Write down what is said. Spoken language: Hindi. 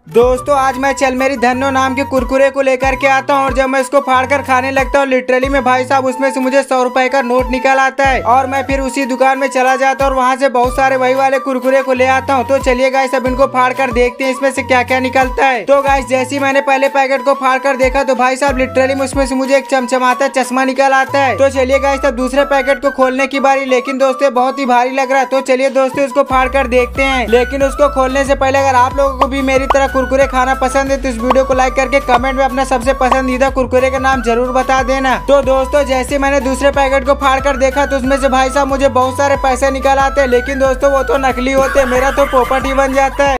दोस्तों आज मैं चल मेरी धन्नो नाम के कुरकुरे को लेकर के आता हूँ और जब मैं इसको फाड़ कर खाने लगता हूँ लिटरली में भाई साहब उसमें से मुझे 100 रुपए का नोट निकल आता है और मैं फिर उसी दुकान में चला जाता हूँ और वहाँ से बहुत सारे वही वाले कुरकुरे को ले आता हूँ। तो चलिए गाइस अब इनको फाड़ कर देखते हैं इसमें से क्या क्या निकलता है। तो गाइस जैसे ही मैंने पहले पैकेट को फाड़ कर देखा तो भाई साहब लिटरली में उसमें से मुझे एक चमचमाता चश्मा निकल आता है। तो चलिए गाइस अब दूसरे पैकेट को खोलने की बारी, लेकिन दोस्तों बहुत ही भारी लग रहा है। तो चलिए दोस्तों इसको फाड़ कर देखते हैं, लेकिन उसको खोलने से पहले अगर आप लोगों को भी मेरी तरह कुरकुरे खाना पसंद है तो इस वीडियो को लाइक करके कमेंट में अपना सबसे पसंदीदा कुरकुरे का नाम जरूर बता देना। तो दोस्तों जैसे मैंने दूसरे पैकेट को फाड़ कर देखा तो उसमें से भाई साहब मुझे बहुत सारे पैसे निकल आते हैं, लेकिन दोस्तों वो तो नकली होते हैं, मेरा तो पोपट ही बन जाता है।